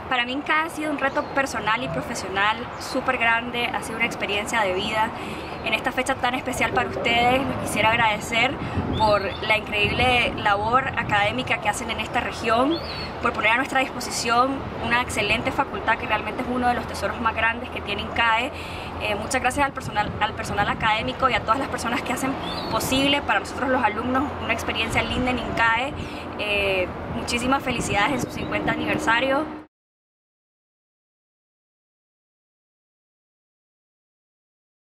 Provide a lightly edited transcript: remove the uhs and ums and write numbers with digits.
Para mí INCAE ha sido un reto personal y profesional súper grande, ha sido una experiencia de vida. En esta fecha tan especial para ustedes, les quisiera agradecer por la increíble labor académica que hacen en esta región, por poner a nuestra disposición una excelente facultad que realmente es uno de los tesoros más grandes que tiene INCAE. Muchas gracias al personal académico y a todas las personas que hacen posible para nosotros los alumnos una experiencia linda en INCAE. Muchísimas felicidades en su 50 aniversario.